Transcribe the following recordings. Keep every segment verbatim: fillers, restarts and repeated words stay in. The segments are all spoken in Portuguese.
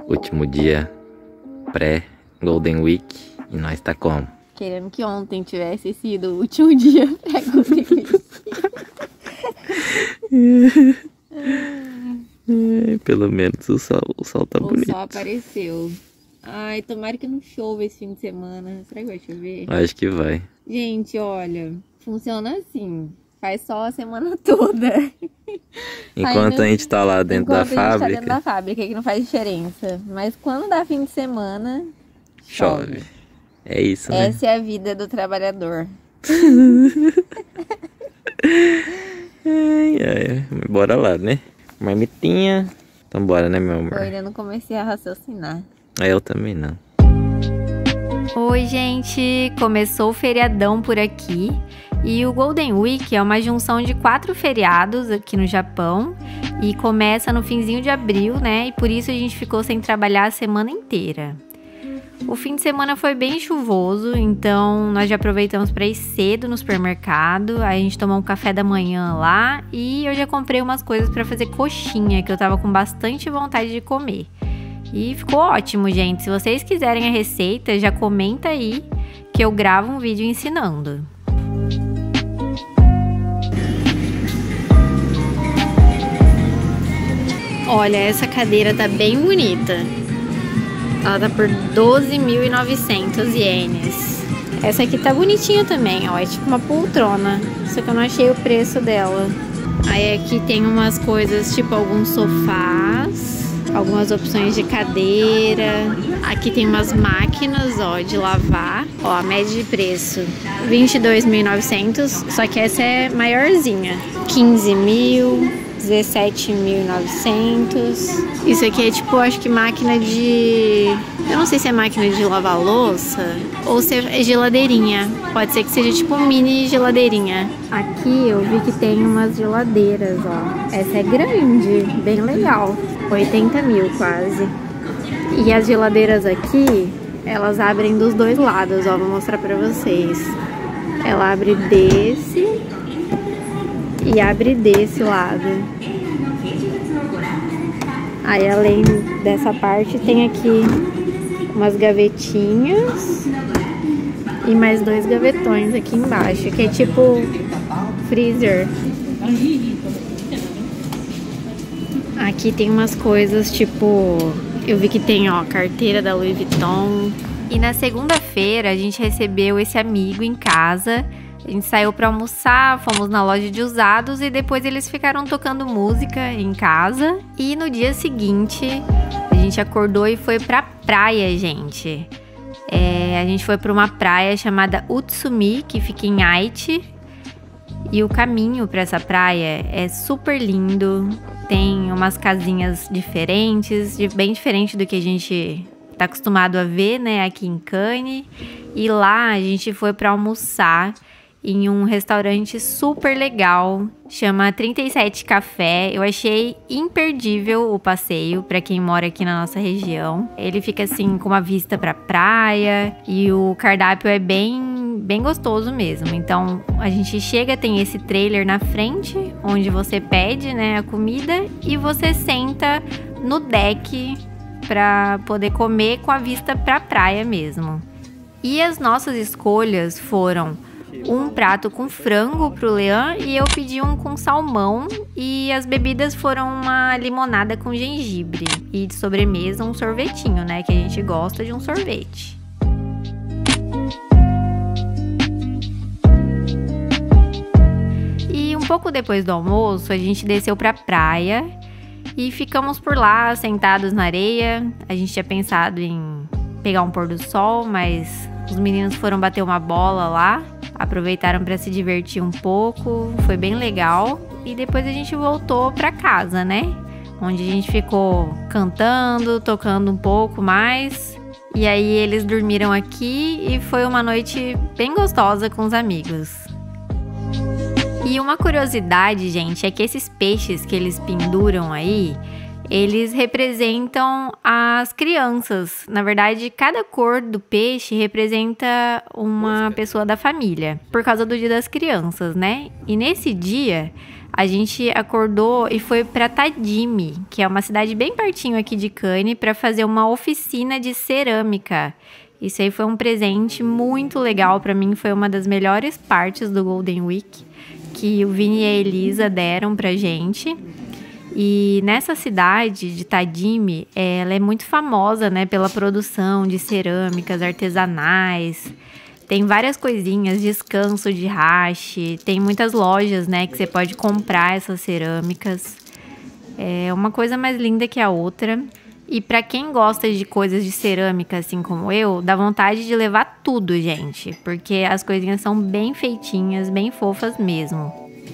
Último dia pré-Golden Week e nós tá como? Querendo que ontem tivesse sido o último dia pré-Golden Week. Pelo menos o sol, o sol tá o bonito. O sol apareceu. Ai, tomara que não chova esse fim de semana. Será que vai chover? Acho que vai. Gente, olha, funciona assim. Faz sol a semana toda. Enquanto a gente tá lá dentro da fábrica. Enquanto a gente tá dentro da fábrica, que não faz diferença. Mas quando dá fim de semana, chove. Chove. É isso, né? Essa é a vida do trabalhador. Ai, ai. Bora lá, né? Marmitinha. Então bora, né, meu amor? Eu ainda não comecei a raciocinar. Eu também não. Oi, gente! Começou o feriadão por aqui. E o Golden Week é uma junção de quatro feriados aqui no Japão. E começa no finzinho de abril, né? E por isso a gente ficou sem trabalhar a semana inteira. O fim de semana foi bem chuvoso, então nós já aproveitamos para ir cedo no supermercado. Aí a gente tomou um café da manhã lá e eu já comprei umas coisas para fazer coxinha, que eu tava com bastante vontade de comer. E ficou ótimo, gente. Se vocês quiserem a receita, já comenta aí que eu gravo um vídeo ensinando. Olha, essa cadeira tá bem bonita. Ela tá por doze mil e novecentos ienes. Essa aqui tá bonitinha também, ó. É tipo uma poltrona. Só que eu não achei o preço dela. Aí aqui tem umas coisas, tipo alguns sofás. Algumas opções de cadeira. Aqui tem umas máquinas, ó, de lavar. Ó, a média de preço vinte e dois mil e novecentos. Só que essa é maiorzinha. quinze mil. dezessete mil e novecentos. Isso aqui é tipo, acho que máquina de... Eu não sei se é máquina de lavar louça ou se é geladeirinha. Pode ser que seja tipo mini geladeirinha. Aqui eu vi que tem umas geladeiras, ó. Essa é grande, bem legal. oitenta mil quase. E as geladeiras aqui, elas abrem dos dois lados, ó. Vou mostrar pra vocês. Ela abre desse... e abre desse lado. Aí além dessa parte tem aqui umas gavetinhas e mais dois gavetões aqui embaixo, que é tipo freezer. Aqui tem umas coisas tipo, eu vi que tem, ó, carteira da Louis Vuitton. E na segunda-feira a gente recebeu esse amigo em casa. A gente saiu pra almoçar, fomos na loja de usados e depois eles ficaram tocando música em casa. E no dia seguinte, a gente acordou e foi pra praia, gente. É, a gente foi pra uma praia chamada Utsumi, que fica em Aichi. E o caminho pra essa praia é super lindo. Tem umas casinhas diferentes, bem diferente do que a gente tá acostumado a ver, né, aqui em Kane. E lá a gente foi pra almoçar em um restaurante super legal, chama trinta e sete Café. Eu achei imperdível o passeio para quem mora aqui na nossa região. Ele fica assim com uma vista para praia e o cardápio é bem, bem gostoso mesmo. Então a gente chega, tem esse trailer na frente onde você pede, né, a comida e você senta no deck para poder comer com a vista para praia mesmo. E as nossas escolhas foram um prato com frango pro Leão e eu pedi um com salmão, e as bebidas foram uma limonada com gengibre e de sobremesa um sorvetinho, né, que a gente gosta de um sorvete. E um pouco depois do almoço a gente desceu pra praia e ficamos por lá sentados na areia. A gente tinha pensado em pegar um pôr do sol, mas os meninos foram bater uma bola lá. Aproveitaram para se divertir um pouco, foi bem legal. E depois a gente voltou para casa, né? Onde a gente ficou cantando, tocando um pouco mais. E aí eles dormiram aqui e foi uma noite bem gostosa com os amigos. E uma curiosidade, gente, é que esses peixes que eles penduram aí, eles representam as crianças. Na verdade, cada cor do peixe representa uma pessoa da família, por causa do Dia das Crianças, né? E nesse dia, a gente acordou e foi para Tadime, que é uma cidade bem pertinho aqui de Cannes, para fazer uma oficina de cerâmica. Isso aí foi um presente muito legal para mim, foi uma das melhores partes do Golden Week, que o Vini e a Elisa deram pra gente. E nessa cidade de Tadime, ela é muito famosa, né, pela produção de cerâmicas artesanais. Tem várias coisinhas, descanso de hashi, tem muitas lojas, né, que você pode comprar essas cerâmicas. É uma coisa mais linda que a outra. E pra quem gosta de coisas de cerâmica, assim como eu, dá vontade de levar tudo, gente. Porque as coisinhas são bem feitinhas, bem fofas mesmo.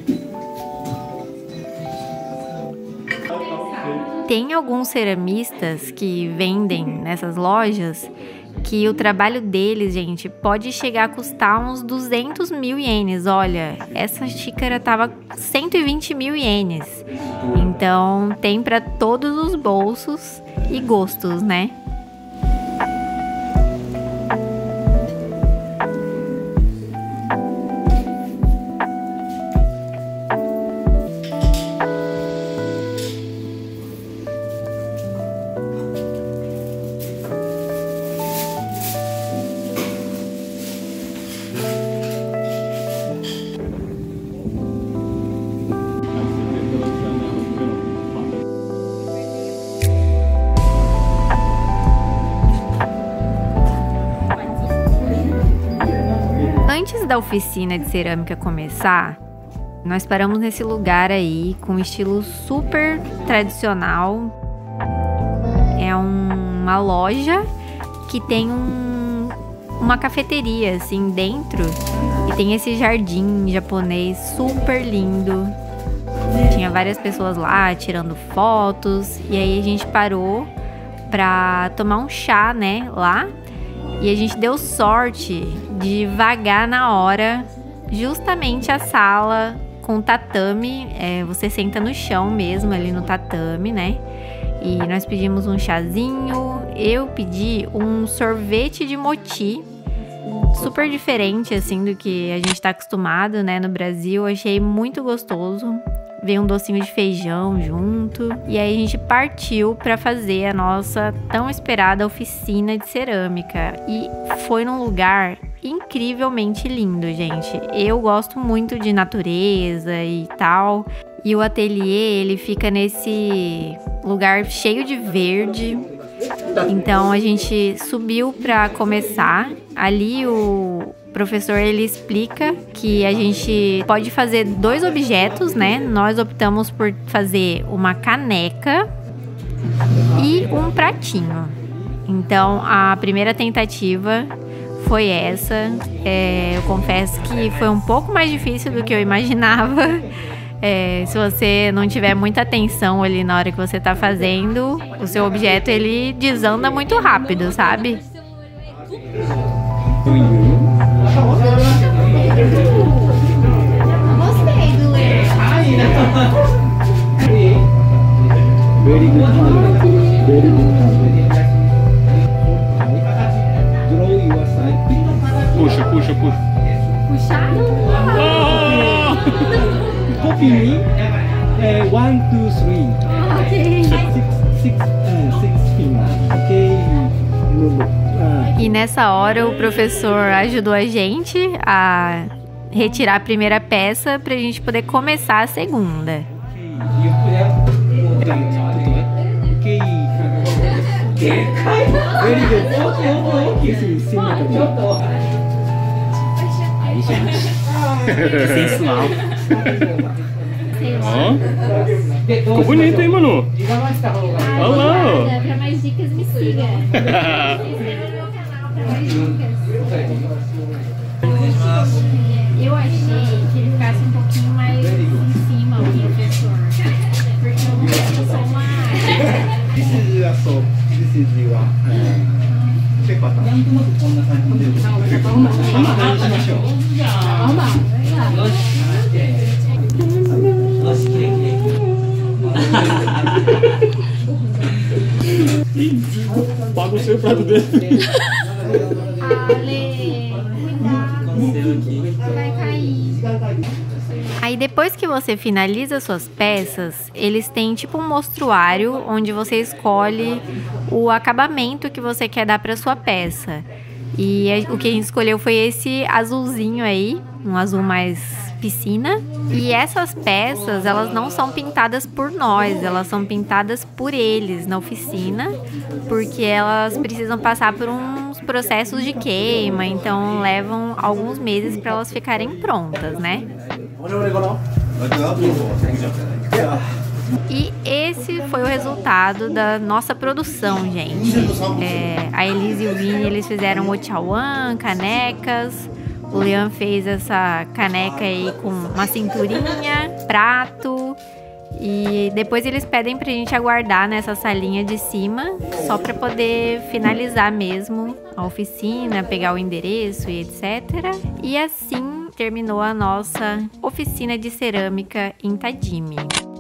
Tem alguns ceramistas que vendem nessas lojas que o trabalho deles, gente, pode chegar a custar uns duzentos mil ienes. Olha, essa xícara tava cento e vinte mil ienes. Então, tem para todos os bolsos e gostos, né? Antes da oficina de cerâmica começar, nós paramos nesse lugar aí com um estilo super tradicional. É um, uma loja que tem um, uma cafeteria assim dentro e tem esse jardim japonês super lindo. Tinha várias pessoas lá tirando fotos e aí a gente parou pra tomar um chá, né, lá. E a gente deu sorte de vagar na hora justamente a sala com tatame. É, você senta no chão mesmo, ali no tatame, né? E nós pedimos um chazinho. Eu pedi um sorvete de mochi, super diferente, assim, do que a gente tá acostumado, né, no Brasil. Achei muito gostoso. Veio um docinho de feijão junto. E aí a gente partiu para fazer a nossa tão esperada oficina de cerâmica. E foi num lugar incrivelmente lindo, gente. Eu gosto muito de natureza e tal. E o ateliê, ele fica nesse lugar cheio de verde. Então a gente subiu para começar. Ali o professor, ele explica que a gente pode fazer dois objetos, né? Nós optamos por fazer uma caneca e um pratinho. Então, a primeira tentativa foi essa. É, eu confesso que foi um pouco mais difícil do que eu imaginava. É, se você não tiver muita atenção ali na hora que você tá fazendo, o seu objeto, ele desanda muito rápido, sabe? Gostei do ler. Very good. Very good. Draw your side. Puxa, puxa, puxa. Puxar? Copy me. Uh, one, two, three. Ok. Six, six, uh, six fingers. Okay. Uh, E nessa hora o professor ajudou a gente a retirar a primeira peça para a gente poder começar a segunda. Sensual. Ó. Ficou bonito, hein, Manu? Olha lá. Para mais dicas, me siga. Eu achei que ele ficasse um pouquinho mais em cima, o professor. Porque eu não sou só uma área. This is a soap. This is your check button. こんな感じで。こんな感じしましょう。 Baguncei o prato dele. Ale, cuidado. Vai cair. Aí depois que que você finaliza suas peças, eles têm tipo um mostruário onde você escolhe o acabamento que você quer dar para sua peça. E o que a gente escolheu foi esse azulzinho aí, um azul mais piscina. E essas peças, elas não são pintadas por nós, elas são pintadas por eles na oficina, porque elas precisam passar por uns processos de queima, então levam alguns meses para elas ficarem prontas, né? E esse foi o resultado da nossa produção, gente. É, a Elise e o Vini, eles fizeram o tchauan, canecas. O Leon fez essa caneca aí com uma cinturinha, prato. E depois eles pedem pra gente aguardar nessa salinha de cima, só pra poder finalizar mesmo a oficina, pegar o endereço e etcétera. E assim terminou a nossa oficina de cerâmica em Tajimi.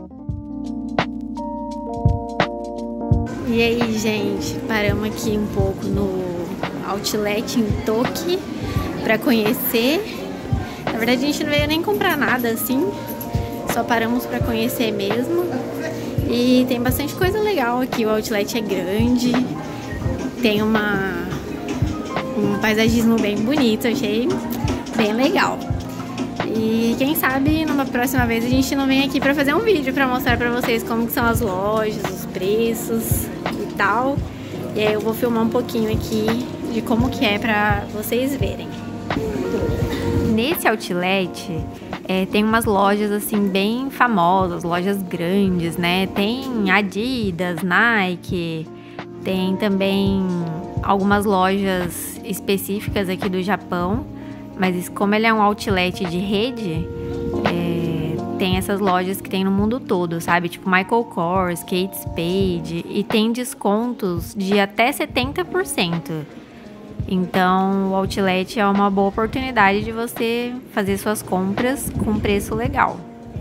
E aí, gente, paramos aqui um pouco no Outlet em Toki pra conhecer. Na verdade, a gente não veio nem comprar nada assim, só paramos pra conhecer mesmo. E tem bastante coisa legal aqui. O Outlet é grande, tem uma um paisagismo bem bonito, achei bem legal. E quem sabe numa próxima vez a gente não vem aqui pra fazer um vídeo pra mostrar pra vocês como que são as lojas, os preços e tal. E aí eu vou filmar um pouquinho aqui de como que é pra vocês verem. Nesse outlet é, tem umas lojas assim bem famosas, lojas grandes, né? Tem Adidas, Nike, tem também algumas lojas específicas aqui do Japão, mas como ele é um outlet de rede, é, tem essas lojas que tem no mundo todo, sabe? Tipo Michael Kors, Kate Spade, e tem descontos de até setenta por cento. Então, o outlet é uma boa oportunidade de você fazer suas compras com preço legal.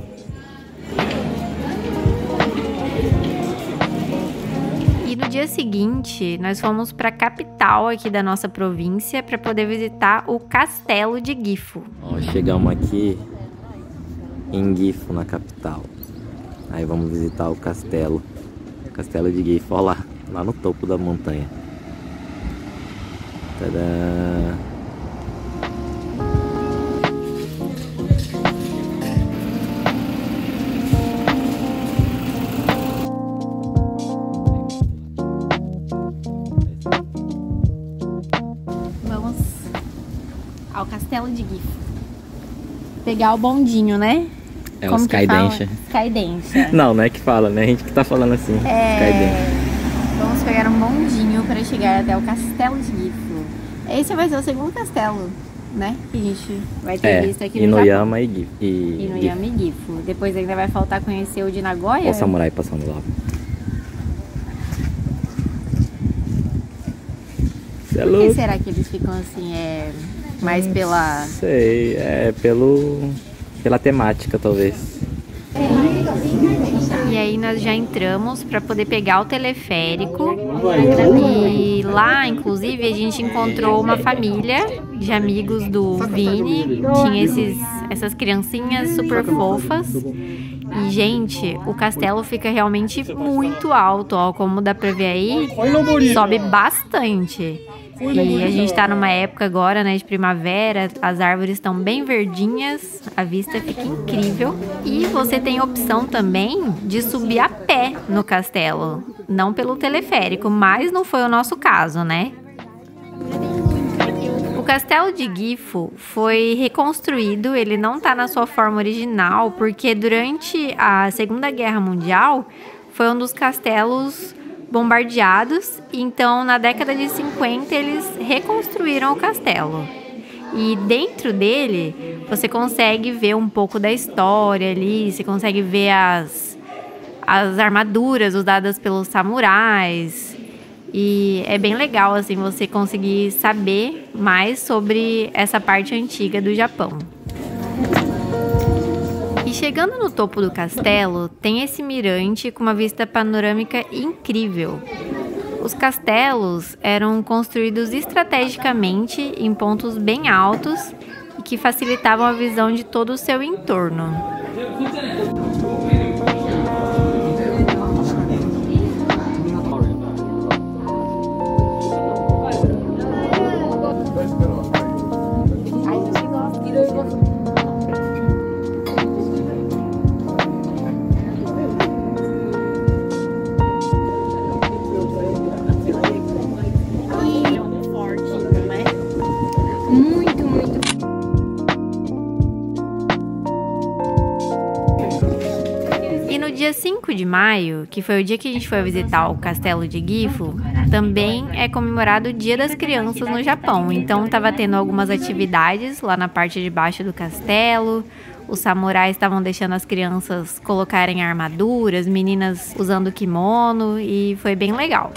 E no dia seguinte, nós fomos para a capital aqui da nossa província para poder visitar o Castelo de Gifu. Ó, chegamos aqui em Gifu, na capital. Aí vamos visitar o castelo. Castelo de Gifu, ó lá, lá no topo da montanha. Tadã! Vamos ao Castelo de Gifu. Pegar o bondinho, né? É o Skydensha. Skydensha. Não, não é que fala, né? A gente que tá falando assim. É... Vamos pegar um bondinho para chegar até o Castelo de Gifu. Esse vai ser o segundo castelo, né? Que a gente vai ter é, visto aqui no Inuyama Japão. e Gifu. E Inuyama e Gifu. Depois ainda vai faltar conhecer o de Nagoya. Olha o samurai passando lá. Por que será que eles ficam assim? É mais pela... Não sei, é pelo... pela temática, talvez. E aí nós já entramos para poder pegar o teleférico. E lá, inclusive, a gente encontrou uma família de amigos do Vini. Tinha esses, essas criancinhas super fofas. E, gente, o castelo fica realmente muito alto, ó. Como dá pra ver aí, sobe bastante. E a gente tá numa época agora, né, de primavera, as árvores estão bem verdinhas, a vista fica incrível. E você tem a opção também de subir a pé no castelo, não pelo teleférico, mas não foi o nosso caso, né? O castelo de Gifu foi reconstruído, ele não tá na sua forma original, porque durante a Segunda Guerra Mundial foi um dos castelos bombardeados, então na década de cinquenta eles reconstruíram o castelo. E dentro dele você consegue ver um pouco da história ali, você consegue ver as, as armaduras usadas pelos samurais. E é bem legal assim você conseguir saber mais sobre essa parte antiga do Japão. E chegando no topo do castelo, tem esse mirante com uma vista panorâmica incrível. Os castelos eram construídos estrategicamente em pontos bem altos que facilitavam a visão de todo o seu entorno. Dia cinco de maio, que foi o dia que a gente foi visitar o castelo de Gifu, também é comemorado o Dia das Crianças no Japão. Então estava tendo algumas atividades lá na parte de baixo do castelo. Os samurais estavam deixando as crianças colocarem armaduras, meninas usando kimono, e foi bem legal.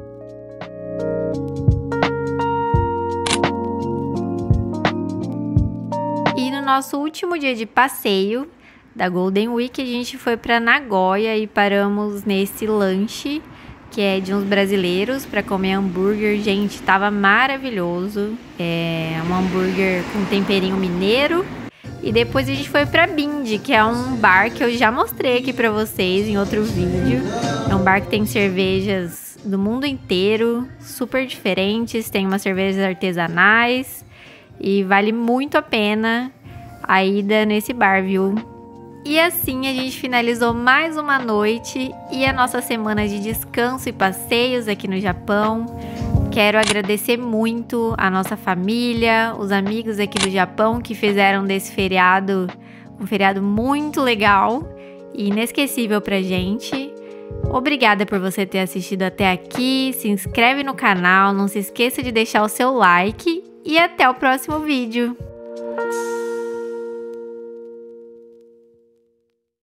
E no nosso último dia de passeio da Golden Week, a gente foi para Nagoya e paramos nesse lanche que é de uns brasileiros para comer hambúrguer. Gente, tava maravilhoso. É um hambúrguer com temperinho mineiro. E depois a gente foi para Bindi, que é um bar que eu já mostrei aqui para vocês em outro vídeo. É um bar que tem cervejas do mundo inteiro, super diferentes, tem umas cervejas artesanais e vale muito a pena a ida nesse bar, viu? E assim a gente finalizou mais uma noite e a nossa semana de descanso e passeios aqui no Japão. Quero agradecer muito a nossa família, os amigos aqui do Japão que fizeram desse feriado um feriado muito legal e inesquecível pra gente. Obrigada por você ter assistido até aqui, se inscreve no canal, não se esqueça de deixar o seu like e até o próximo vídeo.